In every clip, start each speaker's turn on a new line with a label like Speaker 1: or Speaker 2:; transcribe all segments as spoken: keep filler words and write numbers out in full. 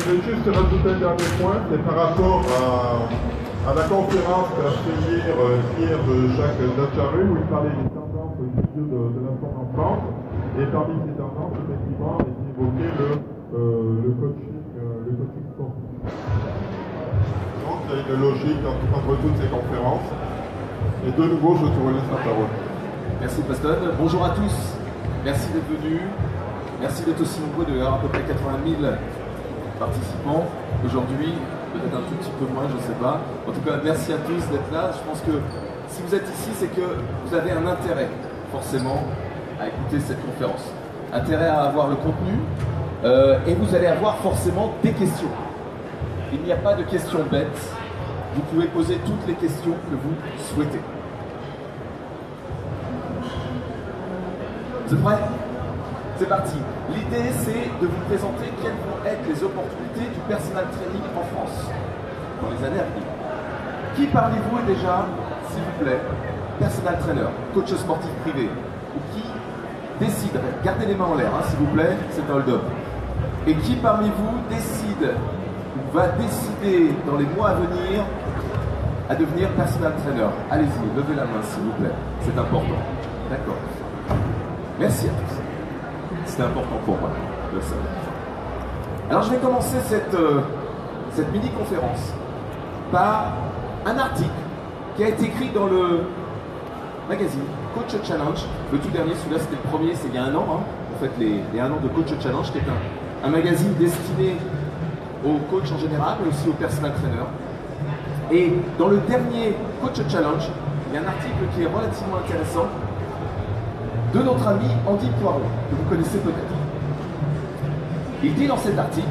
Speaker 1: vais juste rajouter un dernier point, c'est par rapport à, à la conférence qu'a fait hier Pierre de Jacques Dacharu, où il parlait des tendances au milieu de, de la sport en France. Et parmi ces tendances, effectivement, il évoquait le, euh, le coaching, euh, le coaching sportif. Donc il y a une logique entre, entre toutes ces conférences. Et de nouveau, je te relaisse la parole.
Speaker 2: Merci Pascal. Bonjour à tous. Merci d'être venus. Merci d'être aussi nombreux, de à peu près quatre-vingt mille participants aujourd'hui, peut-être un tout petit peu moins, je ne sais pas. En tout cas, merci à tous d'être là. Je pense que si vous êtes ici, c'est que vous avez un intérêt, forcément, à écouter cette conférence. Intérêt à avoir le contenu, euh, et vous allez avoir forcément des questions. Il n'y a pas de questions bêtes. Vous pouvez poser toutes les questions que vous souhaitez. Vous êtes prêts ? C'est parti. L'idée, c'est de vous présenter quelles vont être les opportunités du personal training en France dans les années à venir. Qui parmi vous est déjà, s'il vous plaît, personal trainer, coach sportif privé, ou qui décide, gardez les mains en l'air, hein, s'il vous plaît, c'est un hold-up. Et qui parmi vous décide, ou va décider dans les mois à venir, à devenir personal trainer? Allez-y, levez la main, s'il vous plaît, c'est important. D'accord. Merci à tous. C'est important pour moi, le savoir. Alors je vais commencer cette, euh, cette mini-conférence par un article qui a été écrit dans le magazine Coach Challenge. Le tout dernier, celui-là c'était le premier, c'est il y a un an, hein. En fait les, les un an de Coach Challenge, qui est un, un magazine destiné aux coachs en général, mais aussi aux personal trainers. Et dans le dernier Coach Challenge, il y a un article qui est relativement intéressant de notre ami Andy Poiron, que vous connaissez peut-être. Il dit dans cet article: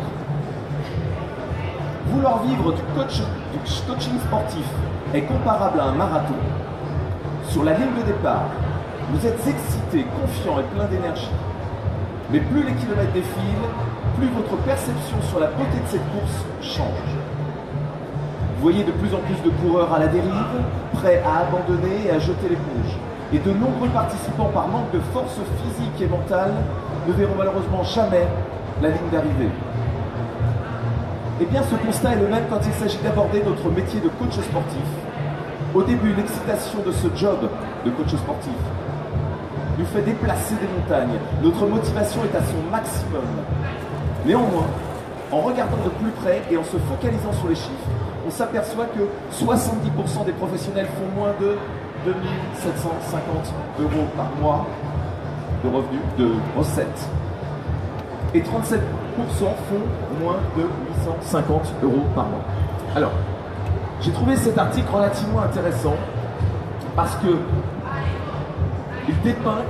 Speaker 2: vouloir vivre du, coach, du coaching sportif est comparable à un marathon. Sur la ligne de départ, vous êtes excité, confiant et plein d'énergie. Mais plus les kilomètres défilent, plus votre perception sur la beauté de cette course change. Vous voyez de plus en plus de coureurs à la dérive, prêts à abandonner et à jeter l'éponge. Et de nombreux participants, par manque de force physique et mentale, ne verront malheureusement jamais la ligne d'arrivée. Eh bien, ce constat est le même quand il s'agit d'aborder notre métier de coach sportif. Au début, l'excitation de ce job de coach sportif nous fait déplacer des montagnes. Notre motivation est à son maximum. Néanmoins, en regardant de plus près et en se focalisant sur les chiffres, on s'aperçoit que soixante-dix pour cent des professionnels font moins de deux mille sept cent cinquante euros par mois de revenus, de recettes. Et trente-sept pour cent font moins de huit cent cinquante euros par mois. Alors, j'ai trouvé cet article relativement intéressant parce que il dépeint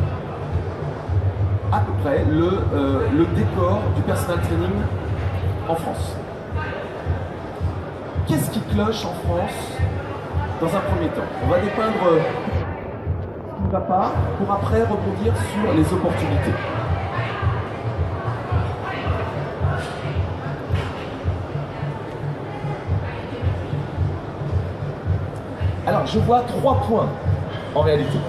Speaker 2: à peu près le, euh, le décor du personal training en France. Qu'est-ce qui cloche en France dans un premier temps? On va dépeindre ce qui ne va pas pour après rebondir sur les opportunités. Alors, je vois trois points en réalité.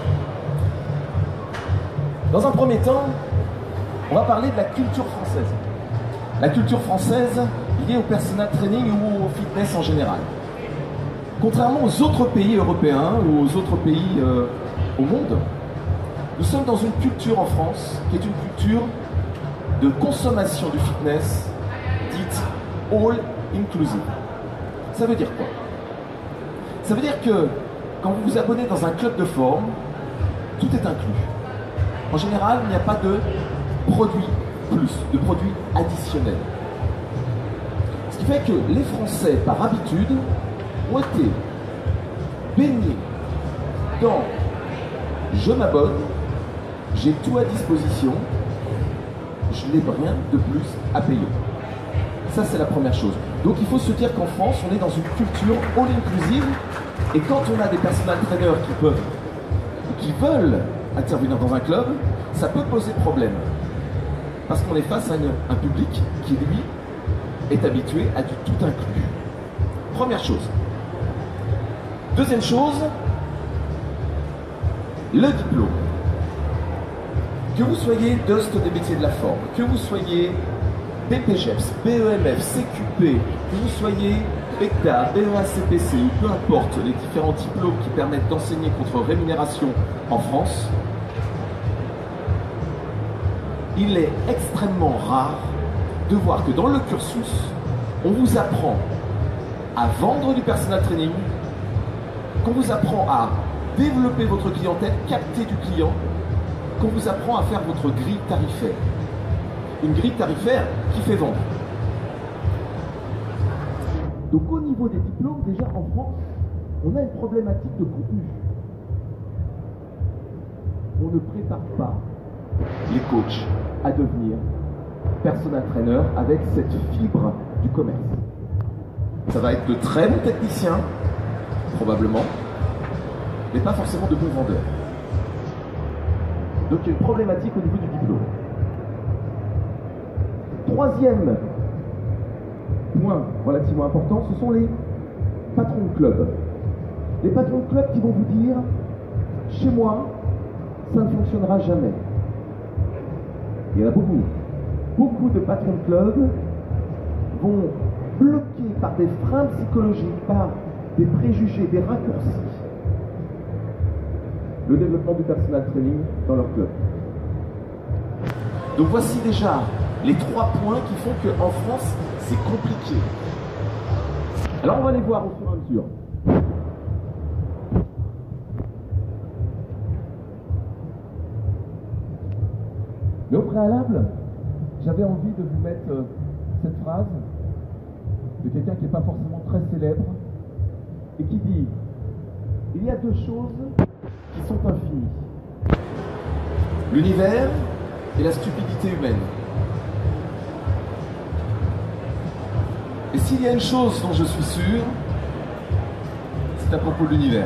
Speaker 2: Dans un premier temps, on va parler de la culture française. La culture française liée au personal training ou au fitness en général. Contrairement aux autres pays européens ou aux autres pays euh, au monde, nous sommes dans une culture en France qui est une culture de consommation du fitness dite all inclusive. Ça veut dire quoi? Ça veut dire que quand vous vous abonnez dans un club de forme, tout est inclus. En général, il n'y a pas de produits plus, de produits additionnels. Ce qui fait que les Français, par habitude, ont été baignés dans « je m'abonne, j'ai tout à disposition, je n'ai rien de plus à payer ». Ça, c'est la première chose. Donc, il faut se dire qu'en France, on est dans une culture all-inclusive. Et quand on a des personal trainers qui peuvent, qui veulent intervenir dans un club, ça peut poser problème. Parce qu'on est face à une, un public qui, lui, est habitué à du tout inclus. Première chose. Deuxième chose, le diplôme. Que vous soyez D O S T des métiers de la forme, que vous soyez B P G E P S, B E M F, C Q P, que vous soyez B E C A, B E A C P C ou peu importe les différents diplômes qui permettent d'enseigner contre rémunération en France, il est extrêmement rare de voir que dans le cursus, on vous apprend à vendre du personal training, qu'on vous apprend à développer votre clientèle, capter du client, qu'on vous apprend à faire votre grille tarifaire. Une grille tarifaire qui fait vendre. Donc au niveau des diplômes, déjà en France, on a une problématique de contenu. On ne prépare pas les coachs à devenir personal trainer avec cette fibre du commerce. Ça va être de très bons techniciens, probablement, mais pas forcément de bons vendeurs. Donc il y a une problématique au niveau du diplôme. Troisième point relativement important, ce sont les patrons de club. Les patrons de club qui vont vous dire, chez moi, ça ne fonctionnera jamais. Il y en a beaucoup. Beaucoup de patrons de club vont bloquer par des freins psychologiques, par des préjugés, des raccourcis, le développement du personal training dans leur club. Donc voici déjà les trois points qui font qu'en France, c'est compliqué. Alors on va les voir au fur et à mesure. Mais au préalable, j'avais envie de vous mettre euh, cette phrase de quelqu'un qui n'est pas forcément très célèbre et qui dit « Il y a deux choses qui sont infinies. L'univers et la stupidité humaine. » Et s'il y a une chose dont je suis sûr, c'est à propos de l'univers.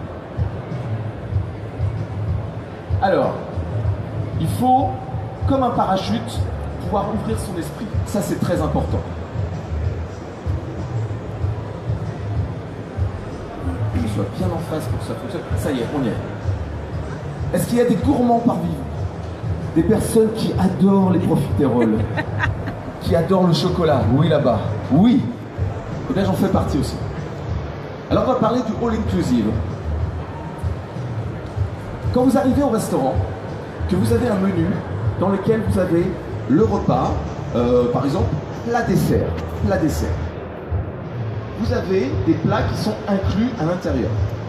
Speaker 2: Alors, il faut, comme un parachute, pouvoir ouvrir son esprit. Ça, c'est très important. Que je sois bien en face pour que ça fonctionne. Ça y est, on y est. Est-ce qu'il y a des gourmands parmi vous? Des personnes qui adorent les profiteroles, qui adorent le chocolat? Oui, là-bas. Oui. Eh bien, j'en fais partie aussi. Alors, on va parler du all inclusive. Quand vous arrivez au restaurant, que vous avez un menu dans lequel vous avez le repas, euh, par exemple, plat dessert, plat dessert. Vous avez des plats qui sont inclus à l'intérieur.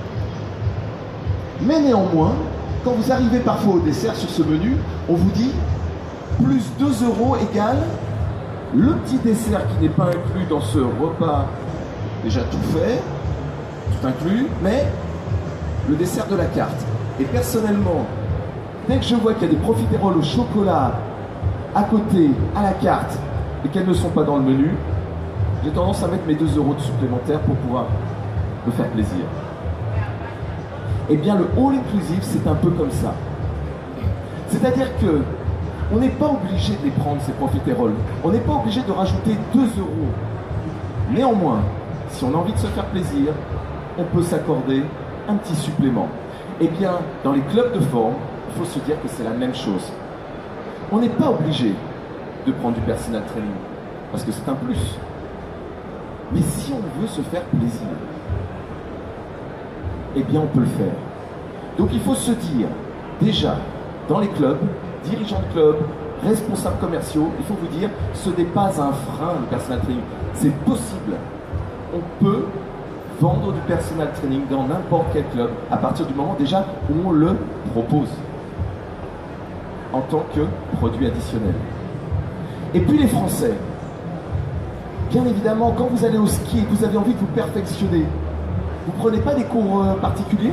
Speaker 2: Mais néanmoins, quand vous arrivez parfois au dessert sur ce menu, on vous dit plus deux euros égale le petit dessert qui n'est pas inclus dans ce repas déjà tout fait, tout inclus, mais le dessert de la carte. Et personnellement, dès que je vois qu'il y a des profiteroles au chocolat à côté, à la carte, et qu'elles ne sont pas dans le menu, j'ai tendance à mettre mes deux euros de supplémentaire pour pouvoir me faire plaisir. Eh bien, le all inclusive, c'est un peu comme ça. C'est-à-dire que on n'est pas obligé de les prendre, ces profiteroles. On n'est pas obligé de rajouter deux euros. Néanmoins, si on a envie de se faire plaisir, on peut s'accorder un petit supplément. Eh bien, dans les clubs de forme, il faut se dire que c'est la même chose. On n'est pas obligé de prendre du personal training, parce que c'est un plus. Mais si on veut se faire plaisir, eh bien on peut le faire. Donc il faut se dire, déjà, dans les clubs, dirigeants de clubs, responsables commerciaux, il faut vous dire, ce n'est pas un frein le personal training, c'est possible. On peut vendre du personal training dans n'importe quel club, à partir du moment déjà où on le propose, en tant que produit additionnel. Et puis les Français, bien évidemment, quand vous allez au ski et que vous avez envie de vous perfectionner, vous ne prenez pas des cours euh, particuliers?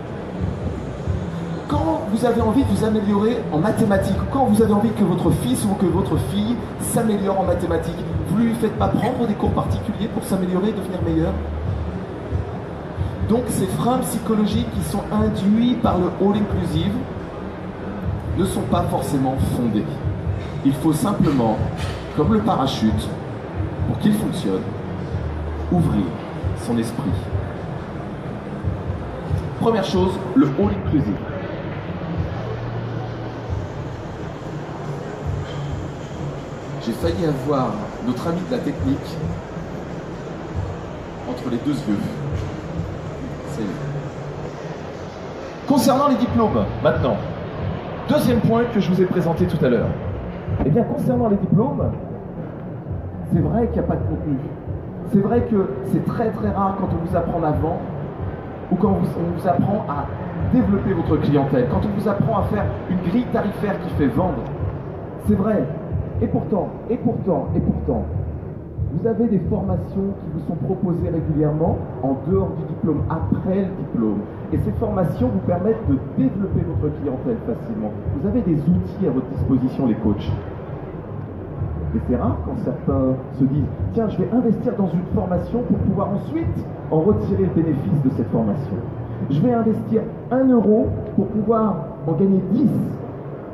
Speaker 2: Quand vous avez envie de vous améliorer en mathématiques, quand vous avez envie que votre fils ou que votre fille s'améliore en mathématiques, vous ne lui faites pas prendre des cours particuliers pour s'améliorer et devenir meilleur? Donc ces freins psychologiques qui sont induits par le all inclusive ne sont pas forcément fondés. Il faut simplement, comme le parachute, pour qu'il fonctionne, ouvrir son esprit. Première chose, le all inclusive. j'ai failli avoir notre ami de la technique entre les deux yeux. C'est... Concernant les diplômes, maintenant, deuxième point que je vous ai présenté tout à l'heure. Eh bien, concernant les diplômes, c'est vrai qu'il n'y a pas de contenu. C'est vrai que c'est très très rare quand on vous apprend avant ou quand on vous apprend à développer votre clientèle, quand on vous apprend à faire une grille tarifaire qui fait vendre. C'est vrai. Et pourtant, et pourtant, et pourtant, vous avez des formations qui vous sont proposées régulièrement en dehors du diplôme, après le diplôme. Et ces formations vous permettent de développer votre clientèle facilement. Vous avez des outils à votre disposition, les coachs. Et c'est rare quand certains se disent « Tiens, je vais investir dans une formation pour pouvoir ensuite en retirer le bénéfice de cette formation. Je vais investir un euro pour pouvoir en gagner dix derrière. »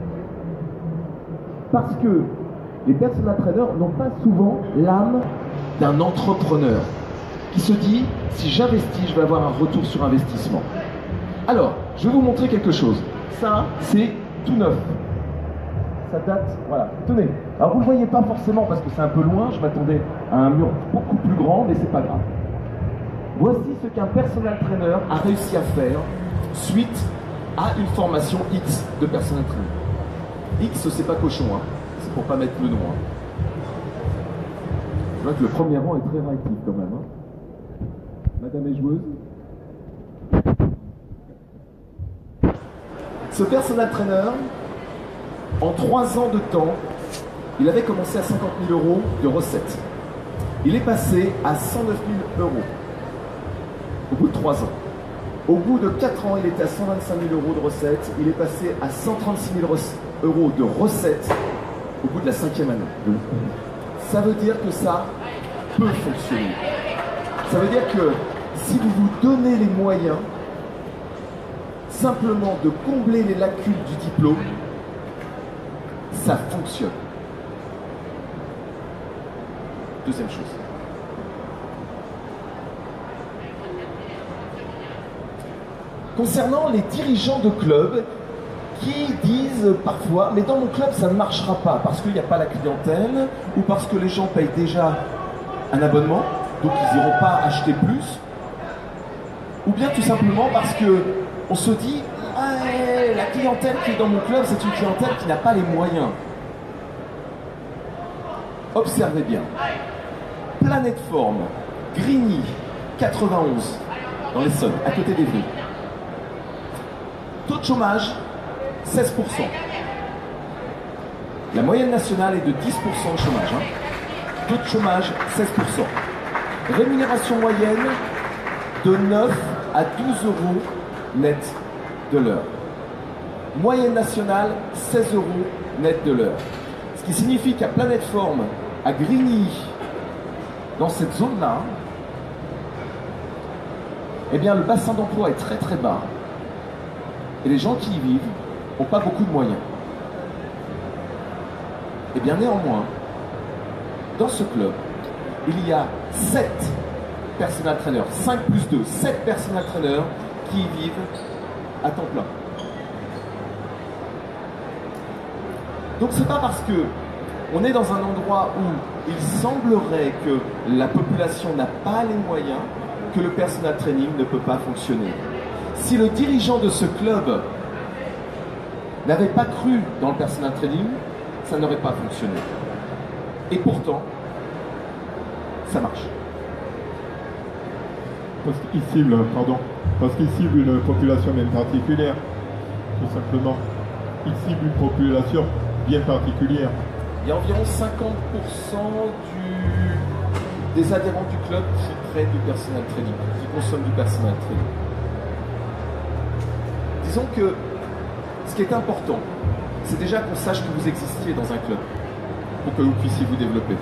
Speaker 2: Parce que les personal trainers n'ont pas souvent l'âme d'un entrepreneur qui se dit « Si j'investis, je vais avoir un retour sur investissement. » Alors, je vais vous montrer quelque chose. Ça, c'est tout neuf. Ça date, voilà, tenez. Alors vous ne le voyez pas forcément parce que c'est un peu loin, je m'attendais à un mur beaucoup plus grand, mais c'est pas grave. Voici ce qu'un personal trainer a réussi à faire suite à une formation X de personal trainer. X, c'est pas cochon, hein. C'est pour pas mettre le nom. Hein. Je vois que le premier rang est très réactif quand même. Hein. Madame est joueuse. Ce personal trainer, en trois ans de temps, il avait commencé à cinquante mille euros de recettes. Il est passé à cent neuf mille euros au bout de trois ans. Au bout de quatre ans, il était à cent vingt-cinq mille euros de recettes. Il est passé à cent trente-six mille euros de recettes au bout de la cinquième année. Ça veut dire que ça peut fonctionner. Ça veut dire que si vous vous donnez les moyens simplement de combler les lacunes du diplôme, ça fonctionne. Deuxième chose. Concernant les dirigeants de clubs qui disent parfois « mais dans mon club ça ne marchera pas parce qu'il n'y a pas la clientèle ou parce que les gens payent déjà un abonnement, donc ils n'iront pas acheter plus, ou bien tout simplement parce que on se dit ah, la clientèle qui est dans mon club c'est une clientèle qui n'a pas les moyens ». Observez bien. Planète Forme, Grigny, quatre-vingt-onze, dans l'Essonne, à côté d'Evry. Taux de chômage, seize pour cent. La moyenne nationale est de dix pour cent de chômage. Hein. Taux de chômage, seize pour cent. Rémunération moyenne de neuf à douze euros net de l'heure. Moyenne nationale, seize euros net de l'heure. Ce qui signifie qu'à Planète Forme, à Grigny, dans cette zone-là, eh bien le bassin d'emploi est très très bas. Et les gens qui y vivent n'ont pas beaucoup de moyens. Et bien néanmoins, dans ce club, il y a sept personal trainers, cinq plus deux, sept personal trainers qui y vivent à temps plein. Donc c'est pas parce que on est dans un endroit où il semblerait que la population n'a pas les moyens que le personal training ne peut pas fonctionner. Si le dirigeant de ce club n'avait pas cru dans le personal training, ça n'aurait pas fonctionné. Et pourtant, ça marche.
Speaker 1: Parce qu'il cible, pardon, parce qu'il cible une population bien particulière, tout simplement. Il cible une population bien particulière.
Speaker 2: Il y a environ cinquante pour cent du, des adhérents du club qui prennent du personal training, qui consomment du personal training. Disons que ce qui est important, c'est déjà qu'on sache que vous existiez dans un club pour que vous puissiez vous développer.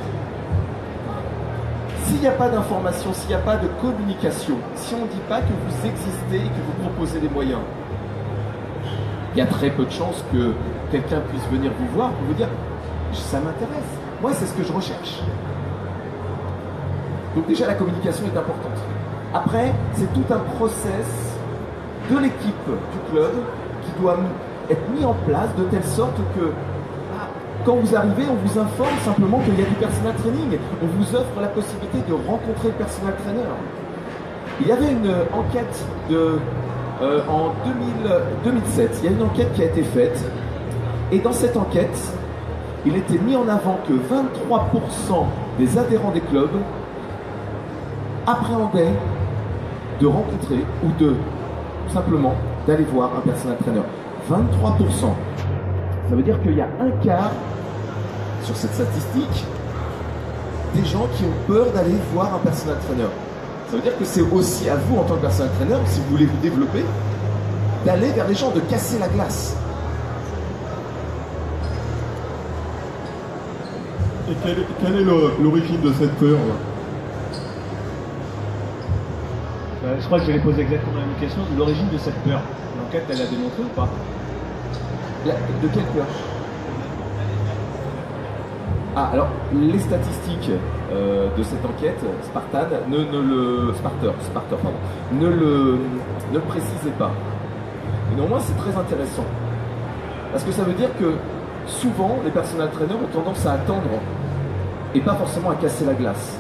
Speaker 2: S'il n'y a pas d'information, s'il n'y a pas de communication, si on ne dit pas que vous existez et que vous proposez des moyens, il y a très peu de chances que quelqu'un puisse venir vous voir pour vous dire « ça m'intéresse, moi c'est ce que je recherche ». Donc déjà la communication est importante. Après, c'est tout un process de l'équipe du club qui doit être mis en place de telle sorte que ah, Quand vous arrivez, on vous informe simplement qu'il y a du personal training. On vous offre la possibilité de rencontrer le personal trainer. Il y avait une enquête de, euh, en deux mille, deux mille sept. Il y a une enquête qui a été faite. Et dans cette enquête, il était mis en avant que vingt-trois pour cent des adhérents des clubs appréhendaient de rencontrer ou de simplement d'aller voir un personal trainer. vingt-trois pour cent. Ça veut dire qu'il y a un quart sur cette statistique des gens qui ont peur d'aller voir un personal trainer. Ça veut dire que c'est aussi à vous en tant que personal trainer, si vous voulez vous développer, d'aller vers les gens, de casser la glace.
Speaker 1: Et quelle, quelle est l'origine de cette peur?
Speaker 3: euh, Je crois que je vais poser exactement la même question. L'origine de cette peur, l'enquête, elle l'a démontré ou pas?
Speaker 2: La, de quelle peur? Ah, alors, les statistiques euh, de cette enquête, Spartan, ne, ne le... Sparter, Sparter, pardon, ne le, ne le précisaient pas. Et néanmoins, c'est très intéressant. Parce que ça veut dire que souvent, les personal trainers ont tendance à attendre et pas forcément à casser la glace.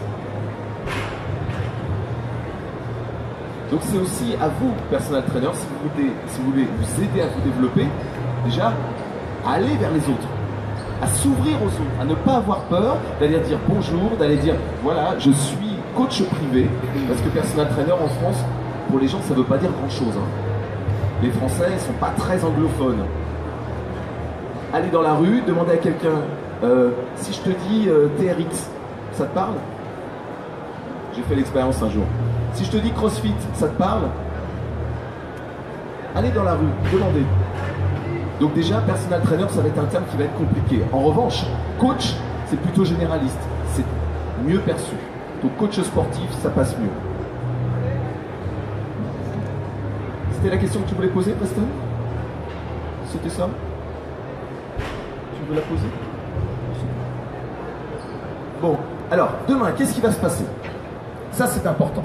Speaker 2: Donc c'est aussi à vous, personal trainer, si vous voulez, si vous voulez vous aider à vous développer, déjà, à aller vers les autres, à s'ouvrir aux autres, à ne pas avoir peur d'aller dire bonjour, d'aller dire voilà, je suis coach privé, parce que personal trainer en France, pour les gens, ça ne veut pas dire grand-chose. Hein. Les Français ne sont pas très anglophones. Aller dans la rue, demander à quelqu'un, euh, si je te dis euh, T R X, ça te parle? J'ai fait l'expérience un jour. Si je te dis CrossFit, ça te parle? Allez dans la rue, demandez. Donc déjà, personal trainer, ça va être un terme qui va être compliqué. En revanche, coach, c'est plutôt généraliste. C'est mieux perçu. Donc coach sportif, ça passe mieux. C'était la question que tu voulais poser, Preston? C'était ça? Tu veux la poser? Bon, alors, demain, qu'est-ce qui va se passer? Ça, c'est important.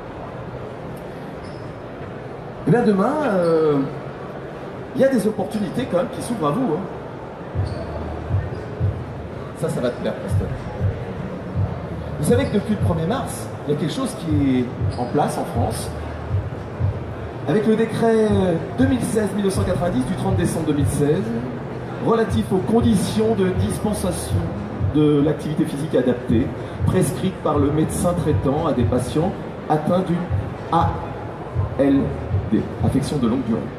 Speaker 2: Eh bien, demain, euh, il y a des opportunités quand même qui s'ouvrent à vous. Hein. Ça, ça va te plaire, Preston. Vous savez que depuis le premier mars, il y a quelque chose qui est en place en France. Avec le décret deux mille seize mille neuf cent quatre-vingt-dix du trente décembre deux mille seize, relatif aux conditions de dispensation de l'activité physique adaptée, prescrite par le médecin traitant à des patients atteints d'une A L D, affection de longue durée.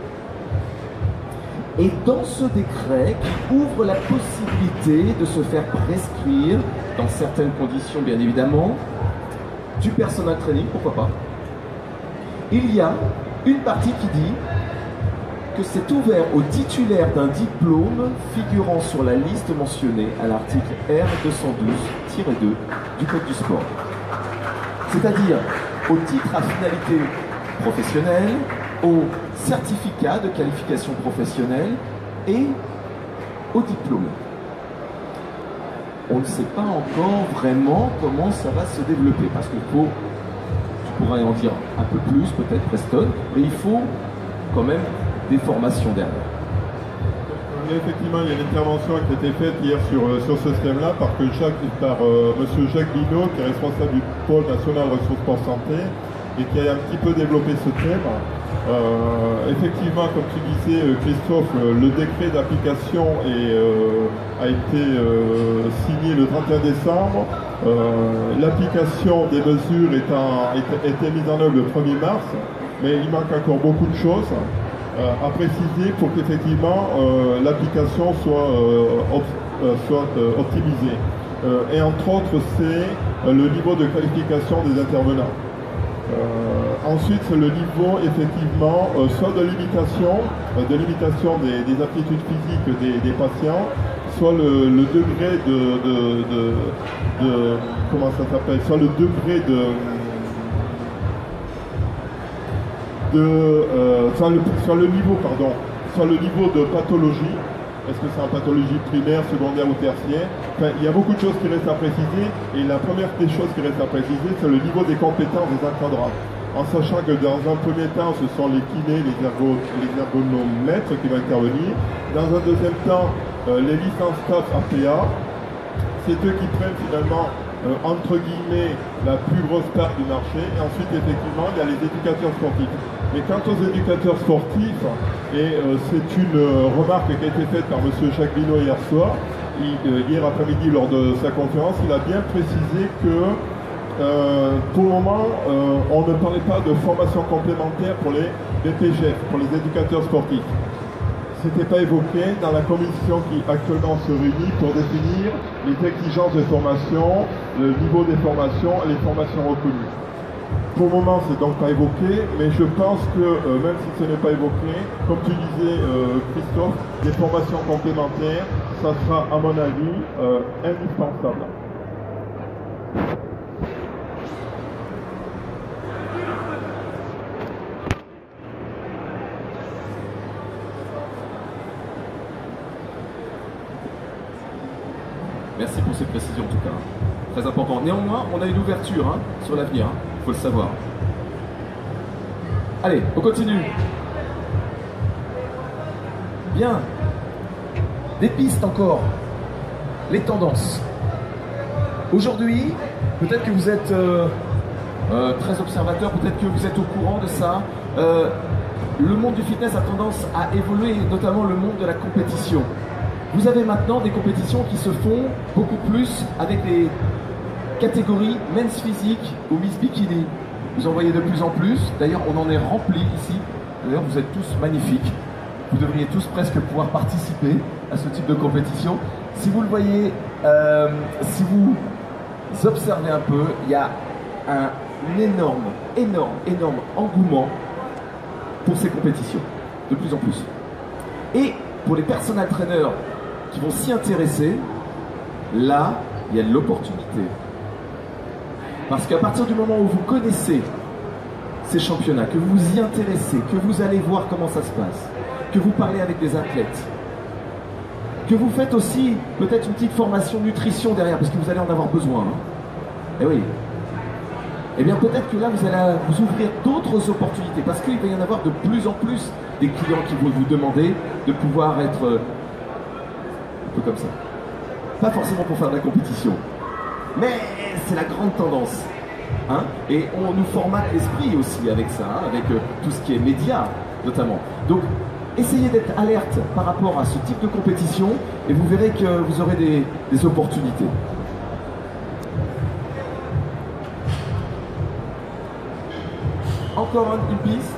Speaker 2: Et dans ce décret qui ouvre la possibilité de se faire prescrire, dans certaines conditions bien évidemment, du personal training, pourquoi pas, il y a une partie qui dit que c'est ouvert aux titulaires d'un diplôme figurant sur la liste mentionnée à l'article R deux cent douze tiret deux du Code du sport. C'est-à-dire au titre à finalité professionnelle, au certificat de qualification professionnelle et au diplôme. On ne sait pas encore vraiment comment ça va se développer, parce qu'il faut, tu pourrais en dire un peu plus peut-être, Preston, mais il faut quand même des formations derrière.
Speaker 1: Effectivement, il y a une intervention qui a été faite hier sur, sur ce thème-là par, que Jacques, par euh, M. Jacques Bino, qui est responsable du pôle national ressources pour santé, et qui a un petit peu développé ce thème. Euh, effectivement, comme tu disais, Christophe, le décret d'application euh, a été euh, signé le trente et un décembre. Euh, L'application des mesures est en, est, était mise en œuvre le premier mars, mais il manque encore beaucoup de choses euh, à préciser pour qu'effectivement euh, l'application soit, euh, op, euh, soit euh, optimisée. Euh, et entre autres, c'est euh, le niveau de qualification des intervenants. Euh, ensuite, c'est le niveau, effectivement, euh, soit de limitation, euh, de limitation des, des aptitudes physiques des, des patients, soit le, le degré de, de, de, de comment ça s'appelle, soit le degré de, de euh, soit, le, soit le niveau, pardon, soit le niveau de pathologie. Est-ce que c'est en pathologie primaire, secondaire ou tertiaire? Enfin, il y a beaucoup de choses qui restent à préciser, et la première des choses qui reste à préciser, c'est le niveau des compétences des encadrants. En sachant que dans un premier temps, ce sont les kinés, les, ergo, les ergonomètres qui vont intervenir. Dans un deuxième temps, euh, les licences C A F A P A, c'est eux qui prennent finalement, euh, entre guillemets, la plus grosse part du marché. Et ensuite, effectivement, il y a les éducateurs sportifs. Mais quant aux éducateurs sportifs, et euh, c'est une euh, remarque qui a été faite par M. Jacques Binot hier soir, il, euh, hier après-midi lors de sa conférence, il a bien précisé que euh, pour le moment, euh, on ne parlait pas de formation complémentaire pour les B P G F, pour les éducateurs sportifs. C'était pas évoqué dans la commission qui actuellement se réunit pour définir les exigences de formation, le niveau des formations et les formations reconnues. Pour le moment, c'est donc pas évoqué, mais je pense que euh, même si ce n'est pas évoqué, comme tu disais euh, Christophe, des formations complémentaires, ça sera à mon avis euh, indispensable.
Speaker 2: Merci pour ces précisions en tout cas. Très important. Néanmoins, on a une ouverture hein, sur l'avenir, il hein, faut le savoir. Allez, on continue. Bien. Des pistes encore. Les tendances. Aujourd'hui, peut-être que vous êtes euh, euh, très observateur, peut-être que vous êtes au courant de ça. Euh, le monde du fitness a tendance à évoluer, notamment le monde de la compétition. Vous avez maintenant des compétitions qui se font beaucoup plus avec des catégories Men's Physique ou Miss Bikini. Vous en voyez de plus en plus. D'ailleurs, on en est rempli ici. D'ailleurs, vous êtes tous magnifiques. Vous devriez tous presque pouvoir participer à ce type de compétition. Si vous le voyez, euh, si vous observez un peu, il y a un énorme, énorme, énorme engouement pour ces compétitions. De plus en plus. Et pour les personal trainers qui vont s'y intéresser, là, il y a de l'opportunité. Parce qu'à partir du moment où vous connaissez ces championnats, que vous vous y intéressez, que vous allez voir comment ça se passe, que vous parlez avec des athlètes, que vous faites aussi peut-être une petite formation nutrition derrière, parce que vous allez en avoir besoin. Hein. Eh oui. Eh bien peut-être que là, vous allez vous ouvrir d'autres opportunités, parce qu'il va y en avoir de plus en plus des clients qui vont vous demander de pouvoir être un peu comme ça. Pas forcément pour faire de la compétition, mais c'est la grande tendance. Hein, et on nous formate l'esprit aussi avec ça, hein, avec euh, tout ce qui est médias notamment. Donc essayez d'être alerte par rapport à ce type de compétition et vous verrez que vous aurez des, des opportunités. Encore une piste.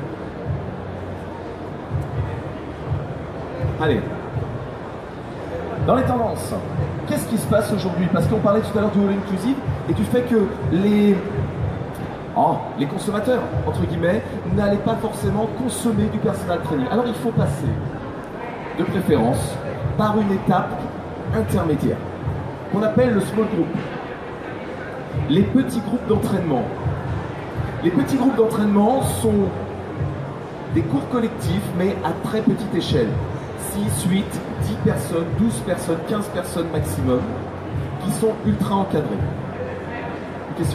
Speaker 2: Allez. Dans les tendances, qu'est-ce qui se passe aujourd'hui? Parce qu'on parlait tout à l'heure du all inclusive et du fait que les, oh, les consommateurs, entre guillemets, n'allaient pas forcément consommer du personal training. Alors il faut passer, de préférence, par une étape intermédiaire, qu'on appelle le small group. Les petits groupes d'entraînement. Les petits groupes d'entraînement sont des cours collectifs, mais à très petite échelle. six, huit, dix personnes, douze personnes, quinze personnes maximum, qui sont ultra encadrées. Une question?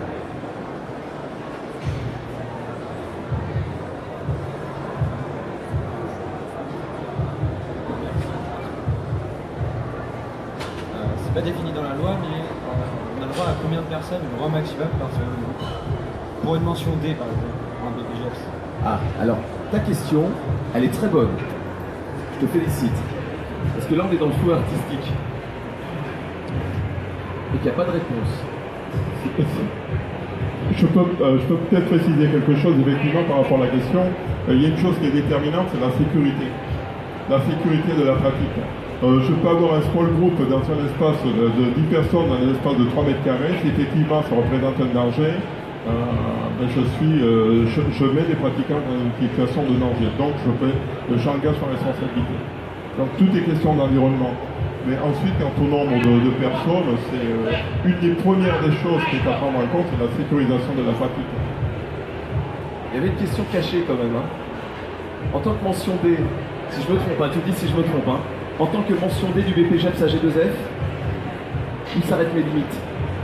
Speaker 4: euh, C'est pas défini dans la loi, mais euh, on a le droit à combien de personnes, le droit maximum par semaine pour une mention D, par exemple, en B P G F.
Speaker 2: Ah, alors, ta question, elle est très bonne. Je te félicite. Parce que là, on est dans le flou artistique. Et qu'il n'y a pas de réponse.
Speaker 1: Je peux, euh, je peux peut-être préciser quelque chose, effectivement, par rapport à la question. Euh, il y a une chose qui est déterminante, c'est la sécurité. La sécurité de la pratique. Euh, je peux avoir un small group dans un espace de, de dix personnes, dans un espace de trois mètres carrés. Si effectivement ça représente un danger, euh, ben je, suis, euh, je, je mets les pratiquants dans une situation de danger. Donc je peux, j'engage ma responsabilité. Donc tout est question d'environnement. Mais ensuite, quant au nombre de, de personnes, c'est euh, une des premières des choses qui est à prendre en compte, c'est la sécurisation de la pratique.
Speaker 2: Il y avait une question cachée quand même. Hein. En tant que mention D, si je me trompe pas, tu me dis si je me trompe, hein, en tant que mention D du B P G E P S A G deux F, où s'arrêtent mes limites?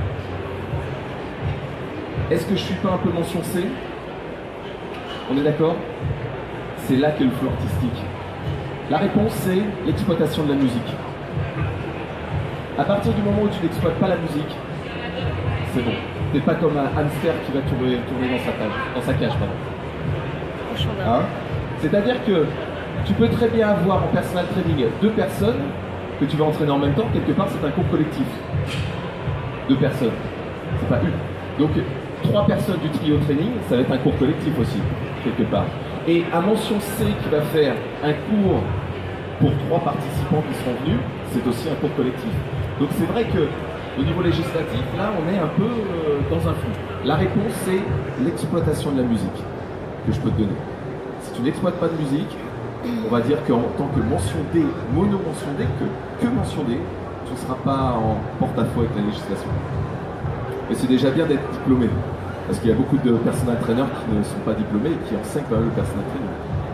Speaker 2: Est-ce que je suis pas un peu mention C? On est d'accord? C'est là qu'est le flou artistique. La réponse, c'est l'exploitation de la musique. À partir du moment où tu n'exploites pas la musique, c'est bon. T'es pas comme un hamster qui va tourner, tourner dans sa cage, dans sa cage, pardon. Hein? C'est-à-dire que tu peux très bien avoir en personal training deux personnes que tu vas entraîner en même temps. Quelque part, c'est un cours collectif. Deux personnes, c'est pas une. Donc, trois personnes du trio training, ça va être un cours collectif aussi, quelque part. Et à mention C qui va faire un cours pour trois participants qui seront venus, c'est aussi un cours collectif. Donc c'est vrai que au niveau législatif, là, on est un peu euh, dans un flou. La réponse, c'est l'exploitation de la musique que je peux te donner. Si tu n'exploites pas de musique, on va dire qu'en tant que mention D, mono-mention D, que, que mention D, tu ne seras pas en porte-à-faux avec la législation. Mais c'est déjà bien d'être diplômé, parce qu'il y a beaucoup de personal trainers qui ne sont pas diplômés et qui enseignent quand même le personal training.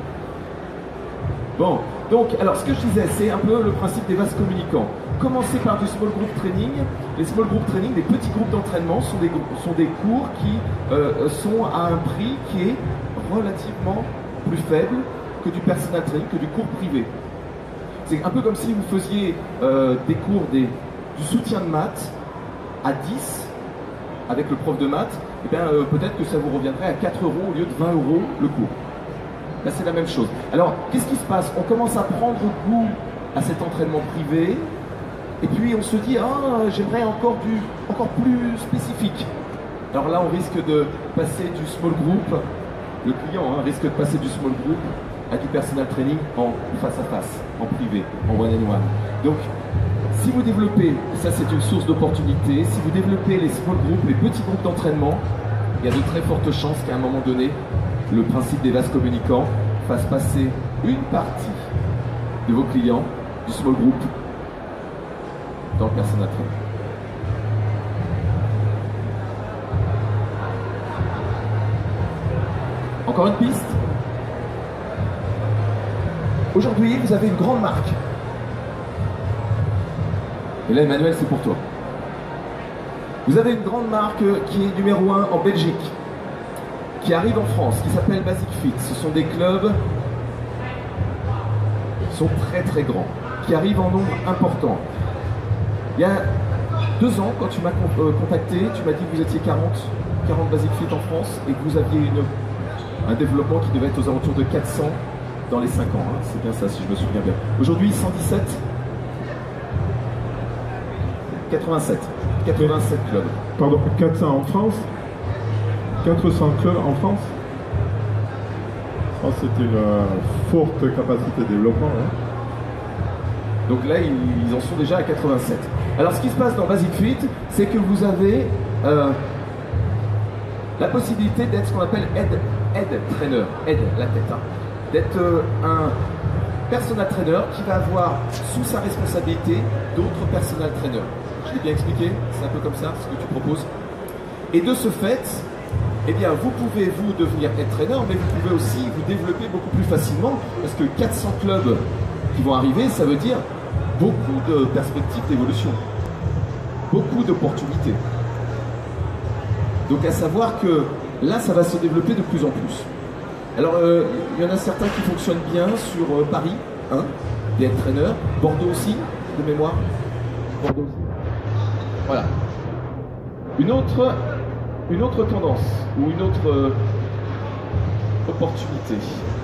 Speaker 2: Bon, donc, alors ce que je disais, c'est un peu le principe des vases communicants. Commencer par du small group training. Les small group training, les petits groupes d'entraînement, sont des, sont des cours qui euh, sont à un prix qui est relativement plus faible que du personal training, que du cours privé. C'est un peu comme si vous faisiez euh, des cours, des, du soutien de maths à dix avec le prof de maths, et bien euh, peut-être que ça vous reviendrait à quatre euros au lieu de vingt euros le cours. Là, c'est la même chose. Alors, qu'est-ce qui se passe? On commence à prendre goût à cet entraînement privé, et puis on se dit, ah, j'aimerais encore du, encore plus spécifique. Alors là, on risque de passer du small group, le client hein, risque de passer du small group à du personal training en face à face, en privé, en one on one. Donc, si vous développez, ça c'est une source d'opportunité, si vous développez les small groups, les petits groupes d'entraînement, il y a de très fortes chances qu'à un moment donné, le principe des vases communicants fasse passer une partie de vos clients du small group dans le personal training. Encore une piste. Aujourd'hui, vous avez une grande marque. Et là, Emmanuel, c'est pour toi. Vous avez une grande marque qui est numéro un en Belgique, qui arrive en France, qui s'appelle Basic Fit. Ce sont des clubs qui sont très très grands, qui arrivent en nombre important. Il y a deux ans, quand tu m'as contacté, tu m'as dit que vous étiez quarante, quarante Basic Fit en France et que vous aviez une, un développement qui devait être aux alentours de quatre cents dans les cinq ans. Hein. C'est bien ça, si je me souviens bien. Aujourd'hui, cent dix-sept, quatre-vingt-sept, quatre-vingt-sept clubs.
Speaker 1: Pardon, quatre cents en France, quatre cents clubs en France. Ça, c'est une euh, forte capacité de développement. Hein.
Speaker 2: Donc là, ils, ils en sont déjà à quatre-vingt-sept. Alors, ce qui se passe dans Basic Fit, c'est que vous avez euh, la possibilité d'être ce qu'on appelle head, head trainer, head, la tête, hein, d'être euh, un personal trainer qui va avoir sous sa responsabilité d'autres personal trainers. Je l'ai bien expliqué, c'est un peu comme ça, ce que tu proposes. Et de ce fait, eh bien, vous pouvez vous devenir head trainer, mais vous pouvez aussi vous développer beaucoup plus facilement, parce que quatre cents clubs qui vont arriver, ça veut dire beaucoup de perspectives d'évolution, beaucoup d'opportunités. Donc à savoir que là, ça va se développer de plus en plus. Alors, euh, il y en a certains qui fonctionnent bien sur euh, Paris, hein, des head trainers, Bordeaux aussi, de mémoire. Bordeaux aussi. Voilà. Une autre, une autre tendance, ou une autre euh, opportunité.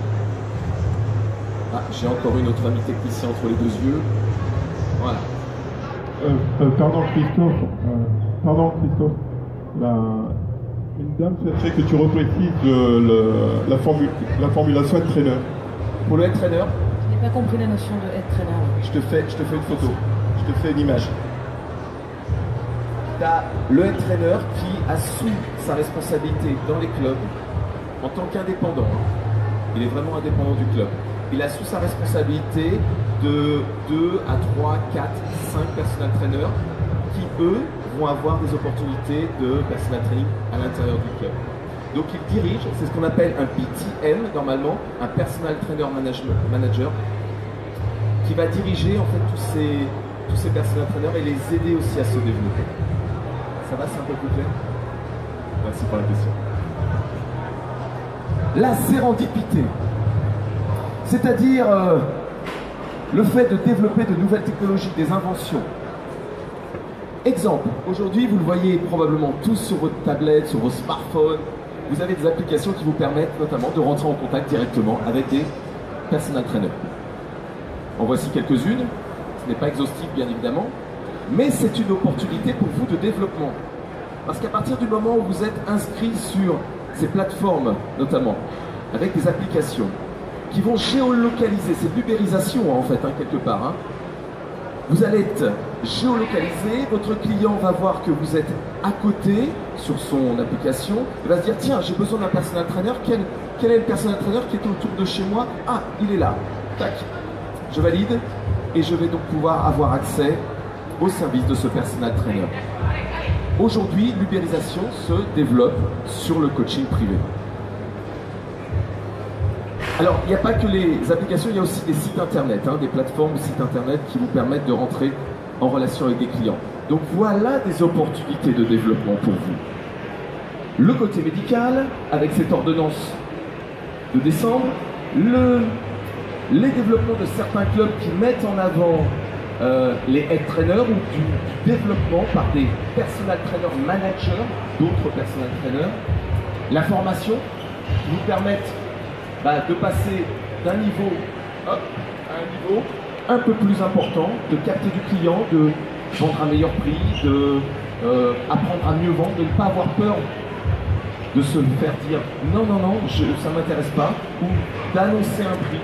Speaker 2: Ah, j'ai encore une autre amie technicien entre les deux yeux. Voilà.
Speaker 1: Euh, euh, pardon Christophe, euh, pardon Christophe, la, une dame souhaiterait que tu reprécises le, le, la, formule, la formulation de trainer.
Speaker 2: Pour le head trainer,
Speaker 5: Je n'ai pas compris la notion de head trainer.
Speaker 2: je te fais, je te fais une photo, je te fais une image. Tu as le head trainer qui a sous sa responsabilité dans les clubs en tant qu'indépendant. Il est vraiment indépendant du club. Il a sous sa responsabilité de deux à trois, quatre, cinq personal trainers qui, eux, vont avoir des opportunités de personal training à l'intérieur du club. Donc il dirige, c'est ce qu'on appelle un P T M normalement, un personal trainer management, manager, qui va diriger en fait tous ces, tous ces personal trainers et les aider aussi à se développer. Ça va, c'est un peu plus clair? Merci pour la question. La sérendipité. C'est-à-dire, euh, le fait de développer de nouvelles technologies, des inventions. Exemple, aujourd'hui, vous le voyez probablement tous sur votre tablette, sur vos smartphones, vous avez des applications qui vous permettent notamment de rentrer en contact directement avec des personal trainers. En voici quelques-unes, ce n'est pas exhaustif bien évidemment, mais c'est une opportunité pour vous de développement. Parce qu'à partir du moment où vous êtes inscrit sur ces plateformes, notamment, avec des applications qui vont géolocaliser, c'est l'ubérisation en fait, hein, quelque part. Hein. Vous allez être géolocalisé, votre client va voir que vous êtes à côté sur son application, il va se dire tiens, j'ai besoin d'un personal trainer, quel, quel est le personal trainer qui est autour de chez moi? Ah, il est là, tac, je valide et je vais donc pouvoir avoir accès au service de ce personal trainer. Aujourd'hui, l'ubérisation se développe sur le coaching privé. Alors, il n'y a pas que les applications, il y a aussi des sites internet, hein, des plateformes de sites internet qui vous permettent de rentrer en relation avec des clients. Donc voilà des opportunités de développement pour vous. Le côté médical, avec cette ordonnance de décembre, le, les développements de certains clubs qui mettent en avant euh, les head trainers ou du, du développement par des personal trainers managers, d'autres personal trainers, la formation qui vous permettent bah, de passer d'un niveau hop, à un niveau un peu plus important, de capter du client, de vendre un meilleur prix, de euh, apprendre à mieux vendre, de ne pas avoir peur de se faire dire non, non, non, je, ça ne m'intéresse pas, ou d'annoncer un prix.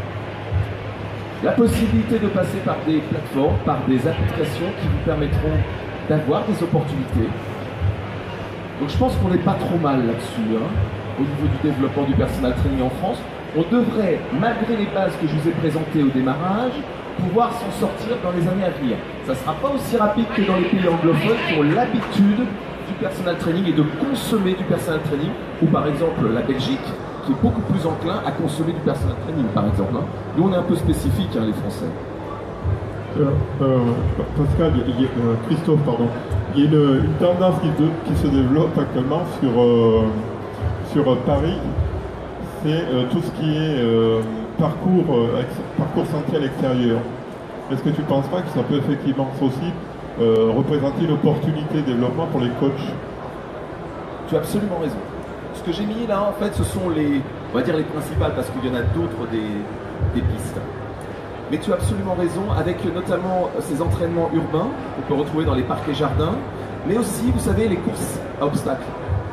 Speaker 2: La possibilité de passer par des plateformes, par des applications qui vous permettront d'avoir des opportunités. Donc je pense qu'on n'est pas trop mal là-dessus, hein, au niveau du développement du personal training en France. On devrait, malgré les bases que je vous ai présentées au démarrage, pouvoir s'en sortir dans les années à venir. Ça ne sera pas aussi rapide que dans les pays anglophones qui ont l'habitude du personal training et de consommer du personal training, ou par exemple la Belgique, qui est beaucoup plus enclin à consommer du personal training, par exemple. Hein. Nous, on est un peu spécifique, hein, les Français.
Speaker 1: Euh, euh, Pascal, il y a, euh, Christophe, pardon, il y a une, une tendance qui, de, qui se développe actuellement sur, euh, sur euh, Paris, c'est euh, tout ce qui est euh, parcours, euh, ex, parcours sentier à l'extérieur. Est-ce que tu ne penses pas que ça peut effectivement aussi euh, représenter une opportunité de développement pour les coachs?
Speaker 2: Tu as absolument raison. Ce que j'ai mis là, en fait, ce sont les, on va dire les principales, parce qu'il y en a d'autres des, des pistes. Mais tu as absolument raison, avec notamment ces entraînements urbains qu'on peut retrouver dans les parcs et jardins, mais aussi, vous savez, les courses à obstacles.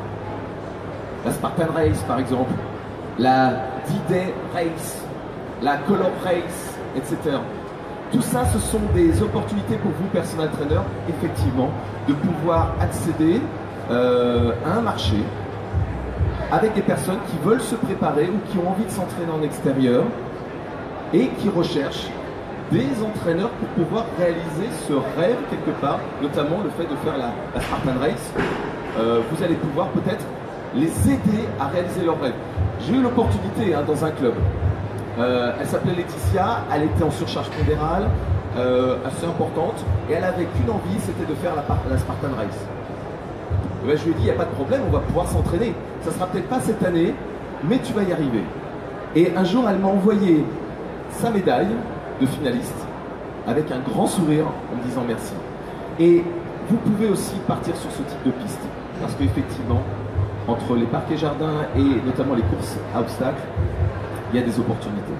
Speaker 2: La Spartan Race, par exemple, la D-Day Race, la Color Race, et cetera. Tout ça, ce sont des opportunités pour vous, personal trainer, effectivement, de pouvoir accéder euh, à un marché avec des personnes qui veulent se préparer ou qui ont envie de s'entraîner en extérieur et qui recherchent des entraîneurs pour pouvoir réaliser ce rêve quelque part, notamment le fait de faire la, la Spartan Race. Euh, vous allez pouvoir peut-être les aider à réaliser leur rêve. J'ai eu l'opportunité hein, dans un club. Euh, elle s'appelait Laetitia, elle était en surcharge pondérale, euh, assez importante, et elle avait qu'une envie, c'était de faire la, la Spartan Race. Et ben, je lui ai dit, il n'y a pas de problème, on va pouvoir s'entraîner. Ça ne sera peut-être pas cette année, mais tu vas y arriver. Et un jour, elle m'a envoyé sa médaille de finaliste, avec un grand sourire, en me disant merci. Et vous pouvez aussi partir sur ce type de piste, parce qu'effectivement, entre les parcs et jardins, et notamment les courses à obstacles, il y a des opportunités.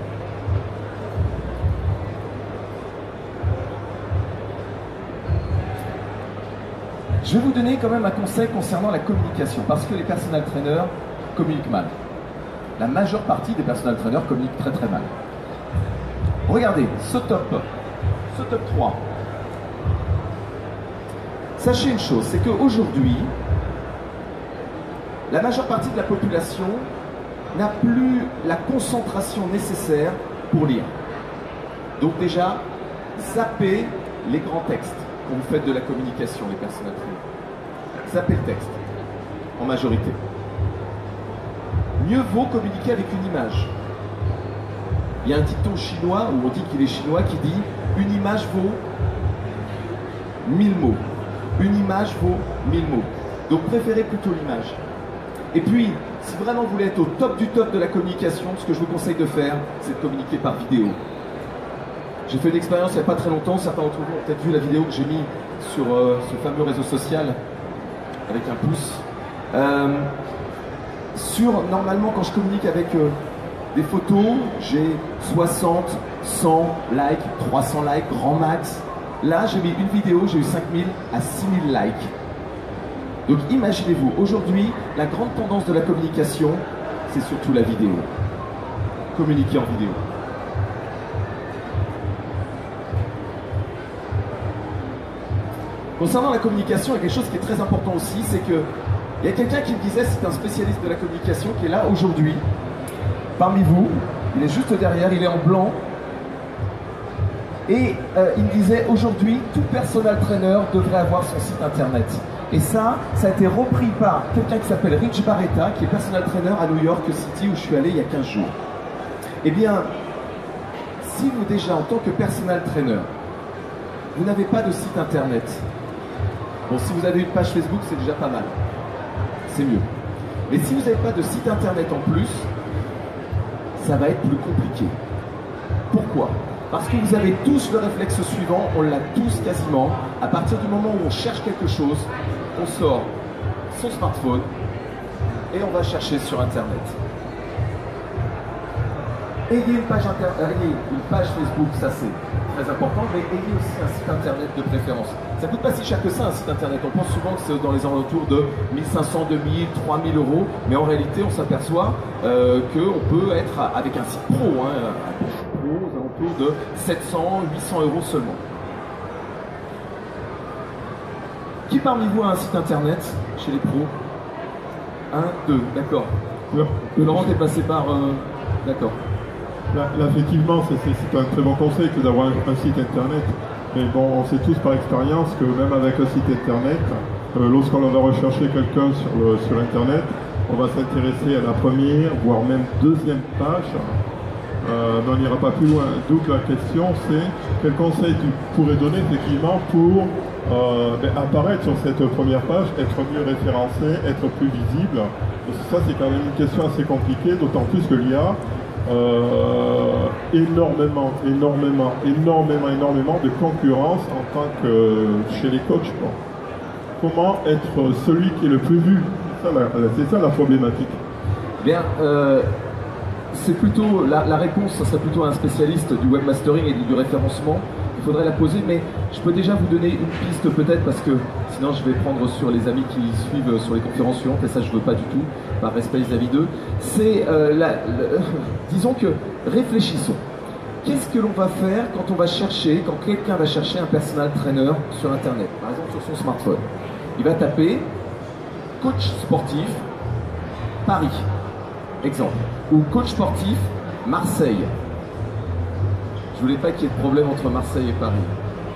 Speaker 2: Je vais vous donner quand même un conseil concernant la communication, parce que les personal trainers communiquent mal. La majeure partie des personal trainers communiquent très très mal. Regardez, ce top, ce top trois. Sachez une chose, c'est qu'aujourd'hui, la majeure partie de la population n'a plus la concentration nécessaire pour lire. Donc déjà, zappez les grands textes quand vous faites de la communication, les personnes trainers. Zappez le texte, en majorité. Mieux vaut communiquer avec une image. Il y a un dicton chinois, où on dit qu'il est chinois, qui dit « Une image vaut mille mots. Une image vaut mille mots. » Donc préférez plutôt l'image. Et puis, si vraiment vous voulez être au top du top de la communication, ce que je vous conseille de faire, c'est de communiquer par vidéo. J'ai fait une expérience il n'y a pas très longtemps, certains d'entre vous ont peut-être vu la vidéo que j'ai mise sur euh, ce fameux réseau social avec un pouce. Euh, sur, normalement, quand je communique avec euh, des photos, j'ai soixante, cent likes, trois cents likes, grand max. Là, j'ai mis une vidéo, j'ai eu cinq mille à six mille likes. Donc imaginez-vous, aujourd'hui, la grande tendance de la communication, c'est surtout la vidéo. Communiquer en vidéo. Concernant la communication, il y a quelque chose qui est très important aussi, c'est que il y a quelqu'un qui me disait, c'est un spécialiste de la communication qui est là aujourd'hui, parmi vous, il est juste derrière, il est en blanc, et euh, il me disait, aujourd'hui, tout personal trainer devrait avoir son site internet. Et ça, ça a été repris par quelqu'un qui s'appelle Rich Barretta, qui est personal trainer à New York City, où je suis allé il y a quinze jours. Eh bien, si vous déjà, en tant que personal trainer, vous n'avez pas de site internet, bon, si vous avez une page Facebook, c'est déjà pas mal. C'est mieux. Mais si vous n'avez pas de site internet en plus, ça va être plus compliqué. Pourquoi? Parce que vous avez tous le réflexe suivant, on l'a tous quasiment. À partir du moment où on cherche quelque chose, on sort son smartphone et on va chercher sur internet. Ayez une page, inter... ayez une page Facebook, ça c'est très important, mais ayez aussi un site internet de préférence. Ça ne coûte pas si cher que ça un site internet. On pense souvent que c'est dans les alentours de mille cinq cents, deux mille, trois mille euros, mais en réalité on s'aperçoit euh, qu'on peut être avec un site pro, hein, un pro aux alentours de sept cents, huit cents euros seulement. Qui parmi vous a un site internet chez les pros? Un, deux, d'accord. Laurent est passé par... Euh... D'accord.
Speaker 1: Là, là, effectivement, c'est un très bon conseil que d'avoir un, un site internet. Mais bon, on sait tous par expérience que même avec un site internet, euh, lorsqu'on va rechercher quelqu'un sur, le, sur internet, on va s'intéresser à la première, voire même deuxième page. Euh, mais on n'ira pas plus loin. Donc la question, c'est quel conseil tu pourrais donner effectivement pour euh, ben, apparaître sur cette première page, être mieux référencé, être plus visible. Parce que ça, c'est quand même une question assez compliquée, d'autant plus que l'I A Euh, énormément, énormément, énormément, énormément de concurrence en tant que chez les coachs. Bon. Comment être celui qui est le plus vu? C'est ça la problématique.
Speaker 2: Bien, euh, c'est plutôt la, la réponse, ça serait plutôt un spécialiste du webmastering et du référencement. Il faudrait la poser, mais je peux déjà vous donner une piste peut-être parce que sinon je vais prendre sur les amis qui suivent sur les conférences suivantes et ça je veux pas du tout, par respect vis-à-vis d'eux. C'est, euh, la, la, disons que réfléchissons. Qu'est-ce que l'on va faire quand on va chercher, quand quelqu'un va chercher un personal trainer sur internet, par exemple sur son smartphone? Il va taper coach sportif Paris, exemple, ou coach sportif Marseille. Je voulais pas qu'il y ait de problème entre Marseille et Paris.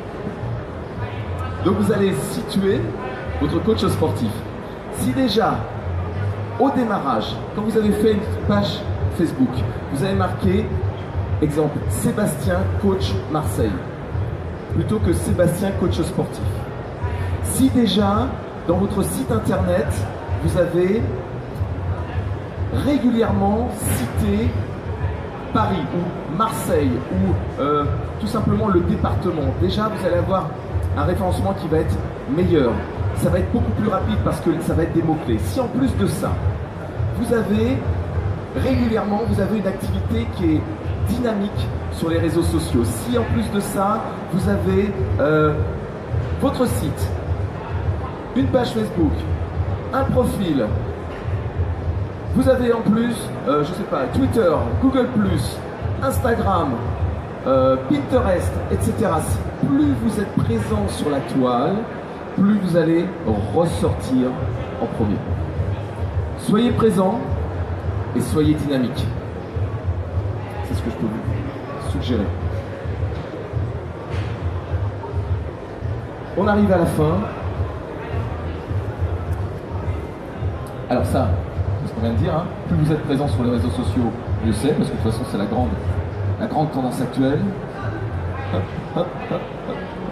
Speaker 2: Donc vous allez situer votre coach sportif. Si déjà, au démarrage, quand vous avez fait une page Facebook, vous avez marqué, exemple, Sébastien, coach Marseille, plutôt que Sébastien, coach sportif. Si déjà, dans votre site internet, vous avez régulièrement cité Paris ou Marseille ou euh, tout simplement le département, déjà vous allez avoir un référencement qui va être meilleur. Ça va être beaucoup plus rapide parce que ça va être des mots-clés. Si en plus de ça, vous avez régulièrement, vous avez une activité qui est dynamique sur les réseaux sociaux, si en plus de ça, vous avez euh, votre site, une page Facebook, un profil, vous avez en plus, euh, je sais pas, Twitter, Google plus, Instagram, euh, Pinterest, et cetera. Plus vous êtes présent sur la toile, plus vous allez ressortir en premier. Soyez présent et soyez dynamique. C'est ce que je peux vous suggérer. On arrive à la fin. Alors ça, c'est ce qu'on vient de dire, hein. Plus vous êtes présent sur les réseaux sociaux, mieux c'est, parce que de toute façon c'est la grande, la grande tendance actuelle. Hop, hop, hop, hop.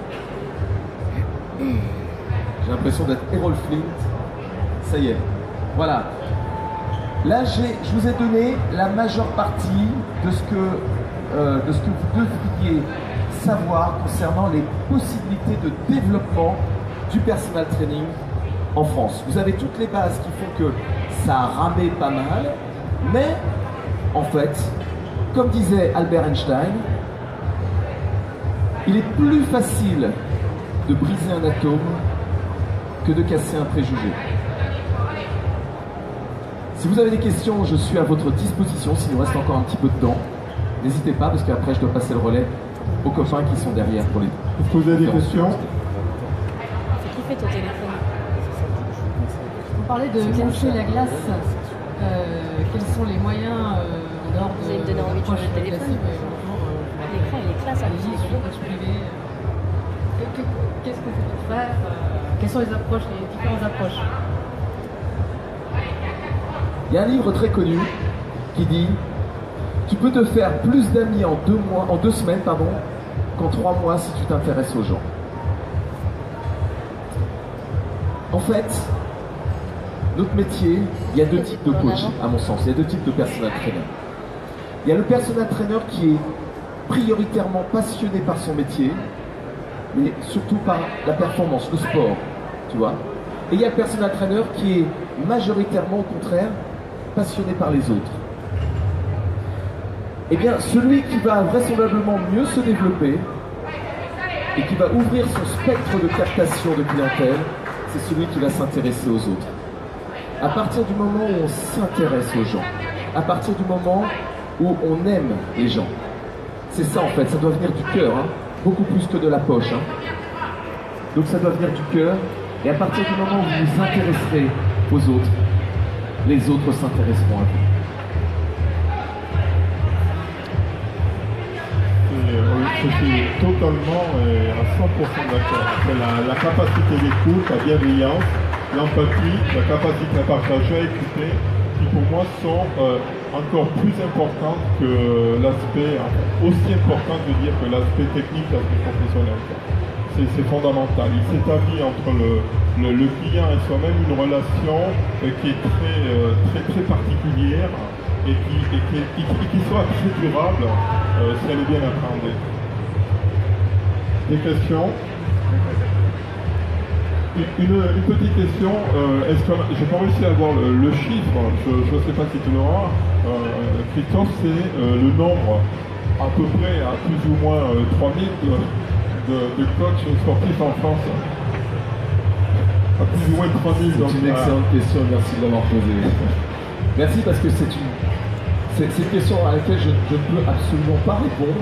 Speaker 2: J'ai l'impression d'être Errol Flint. Ça y est. Voilà. Là, je vous ai donné la majeure partie de ce que, euh, de ce que vous devriez savoir concernant les possibilités de développement du personal training en France. Vous avez toutes les bases qui font que ça a ramé pas mal, mais en fait, comme disait Albert Einstein, il est plus facile de briser un atome que de casser un préjugé. Si vous avez des questions, je suis à votre disposition. S'il nous reste encore un petit peu de temps, n'hésitez pas, parce qu'après je dois passer le relais aux copains qui sont derrière pour les...
Speaker 1: Est-ce que vous avez des questions?
Speaker 5: C'est qui fait ton téléphone?
Speaker 6: Vous parlez de casser la glace. Euh, quels sont les moyens euh, en dehors de...
Speaker 5: Vous allez me donner envie de changer de téléphone. L'écran, il est classe avec les
Speaker 6: sur coach privé. Qu'est-ce qu'on peut faire? Quelles sont les approches, les différentes approches?
Speaker 2: Il y a un livre très connu qui dit tu peux te faire plus d'amis en deux mois, en deux semaines, pardon, qu'en trois mois si tu t'intéresses aux gens. En fait, notre métier, il y a deux types de coachs, à mon sens. Il y a deux types de personal trainer. Il y a le personal trainer qui est prioritairement passionné par son métier, mais surtout par la performance, le sport, tu vois. Et il y a le personal trainer qui est majoritairement, au contraire, passionné par les autres. Eh bien, celui qui va vraisemblablement mieux se développer et qui va ouvrir son spectre de captation de clientèle, c'est celui qui va s'intéresser aux autres. À partir du moment où on s'intéresse aux gens, à partir du moment où on aime les gens, c'est ça en fait, ça doit venir du cœur, hein, beaucoup plus que de la poche. Hein. Donc ça doit venir du cœur, et à partir du moment où vous vous intéresserez aux autres, les autres s'intéresseront à vous.
Speaker 1: Je suis totalement et à cent pour cent d'accord. La, la capacité d'écoute, la bienveillance, l'empathie, la capacité à partager, à écouter, qui pour moi sont euh, encore plus importantes que l'aspect, aussi important de dire que l'aspect technique, l'aspect professionnel. C'est fondamental. Il s'établit entre le, le, le client et soi-même une relation euh, qui est très, euh, très, très particulière et qui, et qui, et qui, et qui soit très durable euh, si elle est bien appréhendée. Des questions? Une, une petite question, euh, est-ce que j'ai pas réussi à avoir le, le chiffre, je ne sais pas si tu l'auras, euh, Christophe, c'est euh, le nombre à peu près à plus ou moins euh, trois mille de, de, de coachs sportifs en France. À plus ou moins trois mille.
Speaker 2: C'est une excellente question, merci de l'avoir posée. Merci parce que c'est une, c'est, c'est une question à laquelle je, je ne peux absolument pas répondre.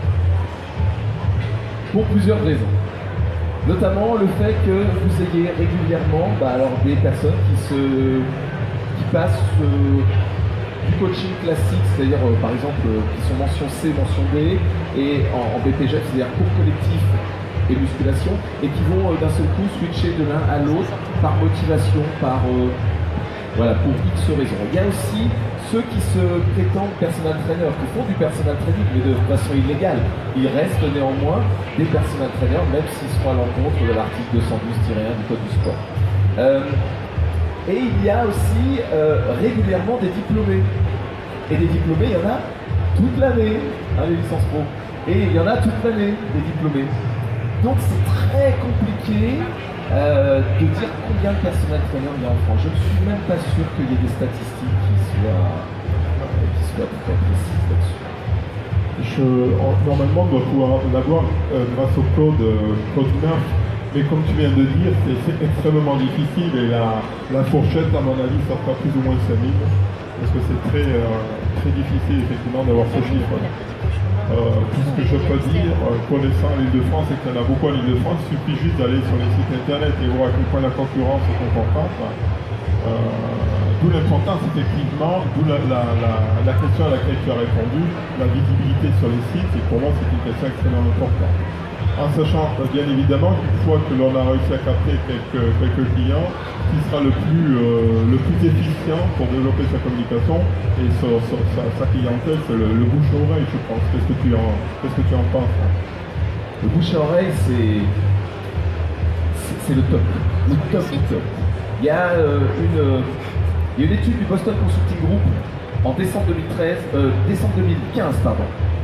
Speaker 2: Pour plusieurs raisons. Notamment le fait que vous ayez régulièrement bah, alors des personnes qui, se, qui passent euh, du coaching classique, c'est-à-dire euh, par exemple euh, qui sont mention C, mention D, et en, en B P G E F, c'est-à-dire cours collectif et musculation, et qui vont euh, d'un seul coup switcher de l'un à l'autre par motivation, par euh, voilà, pour X raisons. Il y a aussi ceux qui se prétendent personal trainer, qui font du personal training, mais de façon illégale. Ils restent néanmoins des personal trainers, même s'ils sont à l'encontre de l'article deux cent douze tiret un du Code du sport. Euh, et il y a aussi euh, régulièrement des diplômés. Et des diplômés, il y en a toute l'année, hein, les licences pro. Et il y en a toute l'année, des diplômés. Donc c'est très compliqué euh, de dire combien de personal trainers il y a en France. Je ne suis même pas sûr qu'il y ait des statistiques qui soient, euh, qui soient très précises là-dessus.
Speaker 1: Je, on, normalement, on doit pouvoir l'avoir euh, grâce au code, euh, code neuf, mais comme tu viens de dire, c'est extrêmement difficile et la, la fourchette, à mon avis, ça sera plus ou moins cinq mille, parce que c'est très, euh, très difficile effectivement d'avoir ce chiffre. Euh, tout ce que je peux dire, euh, connaissant l'Île-de-France, et qu'il y en a beaucoup en Île-de-France, il suffit juste d'aller sur les sites internet et voir à quel point la concurrence est importante. Euh, D'où l'importance, effectivement, d'où la, la, la, la question à laquelle tu as répondu, la visibilité sur les sites, et pour moi, c'est une question extrêmement importante. En sachant, euh, bien évidemment, qu'une fois que l'on a réussi à capter quelques, quelques clients, qui sera le plus, euh, le plus efficient pour développer sa communication et sa, sa, sa, sa clientèle, c'est le, le bouche-à-oreille, je pense. Qu'est-ce que tu en, qu'est-ce que tu en penses?
Speaker 2: Le bouche-à-oreille, c'est, c'est le top. Le top du top. Il y a euh, une... Il y a une étude du Boston Consulting Group en décembre deux mille treize, euh, décembre deux mille quinze, pardon,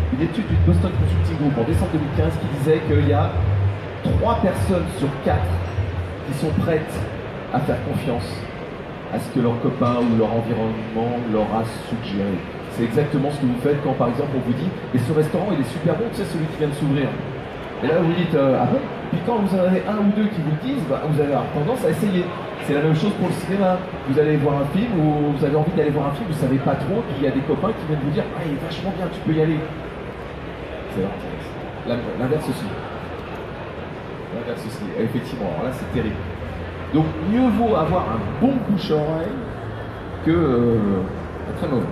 Speaker 2: une étude du Boston Consulting Group en décembre deux mille quinze qui disait qu'il y a trois personnes sur quatre qui sont prêtes à faire confiance à ce que leur copain ou leur environnement leur a suggéré. C'est exactement ce que vous faites quand par exemple on vous dit « et ce restaurant il est super bon, tu sais celui qui vient de s'ouvrir ». Et là vous dites euh, « ah bon ?» Puis quand vous en avez un ou deux qui vous le disent, bah, vous allez avoir tendance à essayer. C'est la même chose pour le cinéma. Vous allez voir un film ou vous avez envie d'aller voir un film, vous ne savez pas trop, puis il y a des copains qui viennent vous dire « ah il est vachement bien, tu peux y aller ». C'est l'inverse aussi. L'inverse aussi, effectivement, alors là c'est terrible. Donc mieux vaut avoir un bon bouche-oreille que euh, un très mauvais.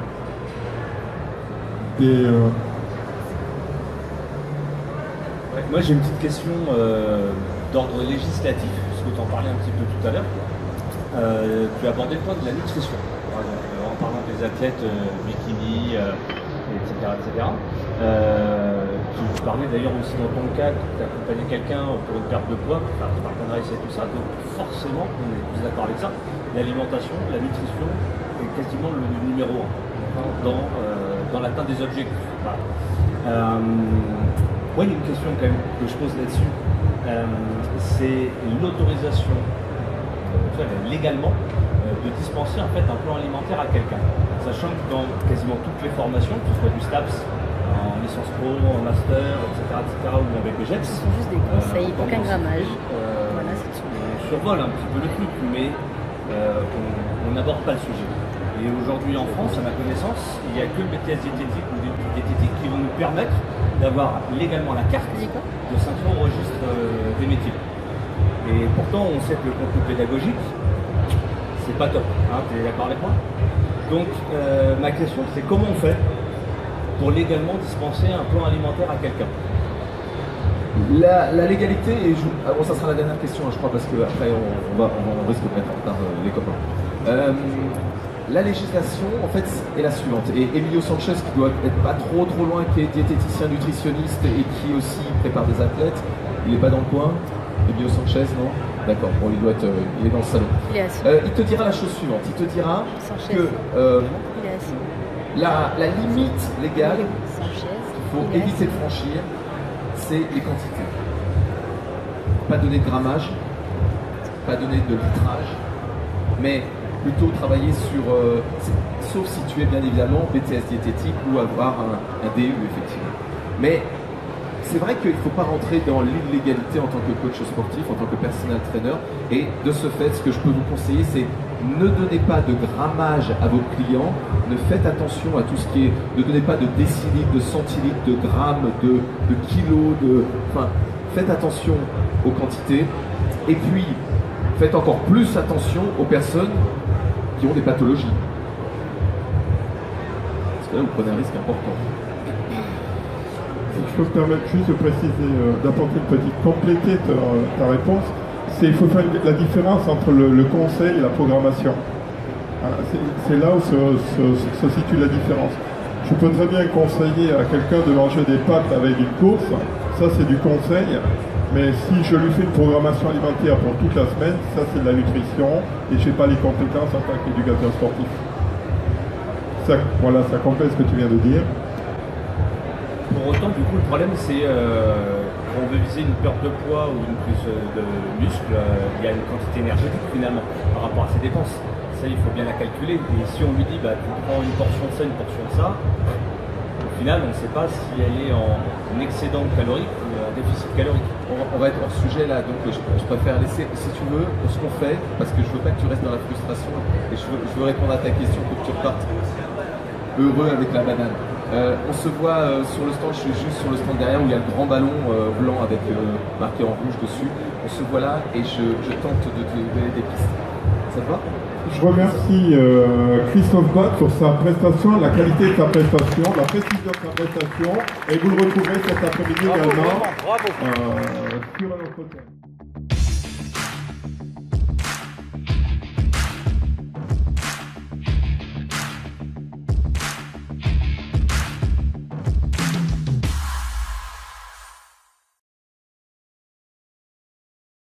Speaker 1: Et, euh...
Speaker 3: ouais, moi j'ai une petite question euh, d'ordre législatif, parce que tu en parlais un petit peu tout à l'heure. Euh, tu as abordé le point de la nutrition, par exemple, en parlant des athlètes euh, bikini, euh, et cetera et cetera. Euh, tu parlais d'ailleurs aussi dans ton cas que tu accompagnais quelqu'un pour une perte de poids, enfin, tu partenaires et tout ça, donc forcément, on est tous d'accord avec ça, l'alimentation, la nutrition est quasiment le numéro un dans, euh, dans l'atteinte des objectifs. Voilà. Euh, moi, il y a une question quand même que je pose là-dessus, euh, c'est l'autorisation, euh, légalement, euh, de dispenser en fait un plan alimentaire à quelqu'un, sachant que dans quasiment toutes les formations, que ce soit du STAPS, en licence pro, en master, et cetera, et cetera, ou avec le G E P S.
Speaker 5: Ce sont juste des conseils, euh, aucun grammage.
Speaker 3: Euh,
Speaker 5: voilà, c'est tout.
Speaker 3: On survole un petit peu le truc, mais euh, on n'aborde pas le sujet. Et aujourd'hui en France, à ma connaissance, il n'y a que le B T S diététique ou des diététiques qui vont nous permettre d'avoir légalement la carte de s'inscrire au registre euh, des métiers. Et pourtant, on sait que le contenu pédagogique, c'est pas top. Hein, tu es d'accord avec moi? Donc, euh, ma question, c'est comment on fait pour légalement dispenser un plan alimentaire à quelqu'un?
Speaker 2: La, la légalité, et je, ah bon, ça sera la dernière question, hein, je crois, parce qu'après on, on, va, on, on risque de mettre en retard euh, les copains. Euh, la législation, en fait, est la suivante. Et Emilio Sanchez, qui doit être pas trop trop loin, qui est diététicien nutritionniste et qui aussi prépare des athlètes, il n'est pas dans le coin. Emilio Sanchez, non? D'accord, bon, il doit être, euh, il est dans le salon.
Speaker 5: Il est assis.
Speaker 2: Euh, il te dira la chose suivante. Il te dira
Speaker 5: Sanchez.
Speaker 2: que euh,
Speaker 5: Il est assis.
Speaker 2: la, la limite légale
Speaker 5: Sanchez.
Speaker 2: qu'il faut
Speaker 5: Il est
Speaker 2: éviter de franchir, c'est les quantités. Pas donner de grammage, pas donner de litrage, mais plutôt travailler sur, euh, sauf si tu es bien évidemment B T S diététique ou avoir un, un D U effectivement. Mais c'est vrai qu'il ne faut pas rentrer dans l'illégalité en tant que coach sportif, en tant que personal trainer, et de ce fait, ce que je peux vous conseiller, c'est ne donnez pas de grammage à vos clients, ne faites attention à tout ce qui est, ne donnez pas de décilitres, de centilitres, de grammes, de, de kilos, de, enfin, faites attention aux quantités, et puis faites encore plus attention aux personnes qui ont des pathologies. Parce que là, vous prenez un risque important.
Speaker 1: Si je peux me permettre juste de préciser, euh, d'apporter une petite, compléter ta, ta réponse, c'est il faut faire la différence entre le, le conseil et la programmation. Hein, c'est là où se, se, se situe la différence. Je peux très bien conseiller à quelqu'un de manger des pâtes avec une course, ça c'est du conseil, mais si je lui fais une programmation alimentaire pour toute la semaine, ça c'est de la nutrition et je n'ai pas les compétences en tant qu'éducateur sportif. Ça, voilà, ça complète ce que tu viens de dire.
Speaker 3: Pour autant, du coup, le problème, c'est euh, quand on veut viser une perte de poids ou une prise de muscle, euh, il y a une quantité énergétique finalement par rapport à ses dépenses. Ça, il faut bien la calculer. Et si on lui dit, bah, tu prends une portion de ça, une portion de ça, au final, on ne sait pas si elle est en excédent calorique ou en déficit calorique.
Speaker 2: On va, on va être hors sujet là, donc je, je préfère laisser, si tu veux, ce qu'on fait, parce que je veux pas que tu restes dans la frustration et je veux, je veux répondre à ta question pour que tu repartes heureux avec la banane. Euh, on se voit euh, sur le stand, je suis juste sur le stand derrière où il y a le grand ballon euh, blanc avec euh, marqué en rouge dessus. On se voit là et je, je tente de te donner des pistes. Ça te va?
Speaker 1: Je remercie euh, Christophe Bott pour sa prestation, la qualité de sa prestation, la précision de sa prestation, et vous le retrouverez cet après-midi également euh, sur un autre thème.